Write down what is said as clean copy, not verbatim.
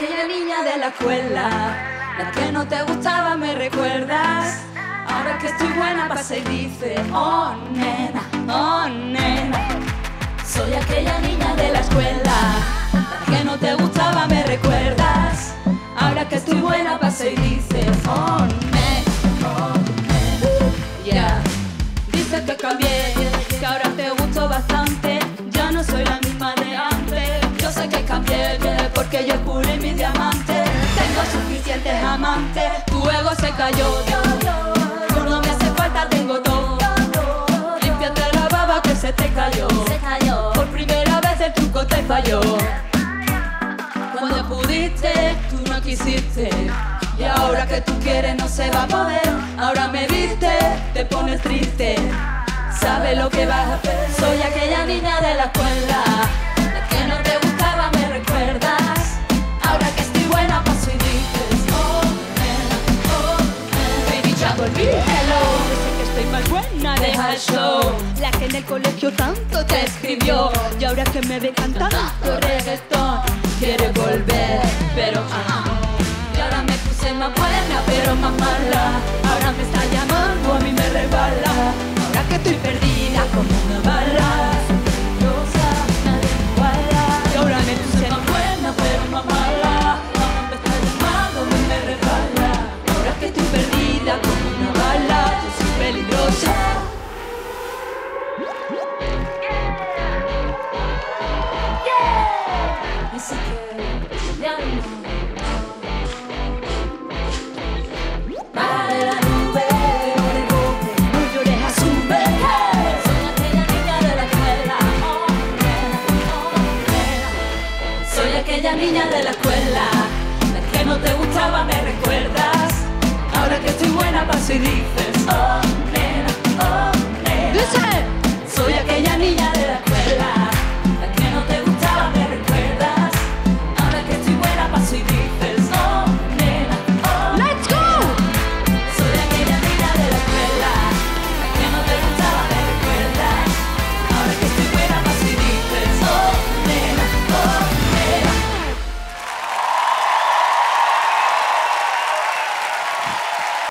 aquella niña de la escuela, la que no te gustaba, ¿me recuerdas? Ahora que estoy buena pasa y dice, oh nena, oh nena. Soy aquella niña de la escuela, la que no te gustaba, ¿me recuerdas? Ahora que estoy buena pasa y dice, oh nena, oh nena. Yeah. Dices que cambié, que ahora te gusto bastante, ya no soy la misma de antes. Yo sé que cambié, porque yo pulí mis diamantes. Tengo suficientes amantes, tu ego se cayó. Tú no me hace falta, tengo todo. Límpiate la baba que se te cayó. Por primera vez el truco te falló. Cuando pudiste, tú no quisiste. Y ahora que tú quieres no se va a poder. Ahora me viste, te pones triste. ¿Sabes lo que vas a hacer? Soy aquella niña de la escuela, la que no te gustaba, ¿me recuerdas? Ahora que estoy buena paso y dices, oh nena, oh nena. Baby, ya volví, hello. Sé que estoy más buena, deja el show. La que en el colegio tanto te escribió, y ahora que me ve cantando reggaetón, quiere volver, pero y ahora me puse más buena, pero más mala. Ahora me está llamando, a mí me resbala. Ahora que estoy perdida como una bala. Rosa, nadie me iguala. Y ahora me puse más buena, pero más mala. Ahora me está llamando, a mí me resbala. Ahora que estoy perdida como una bala. Yo soy peligrosa. Así que ya no. Aquella niña de la escuela, la que no te gustaba, ¿me recuerdas? Ahora que estoy buena paso y dices, oh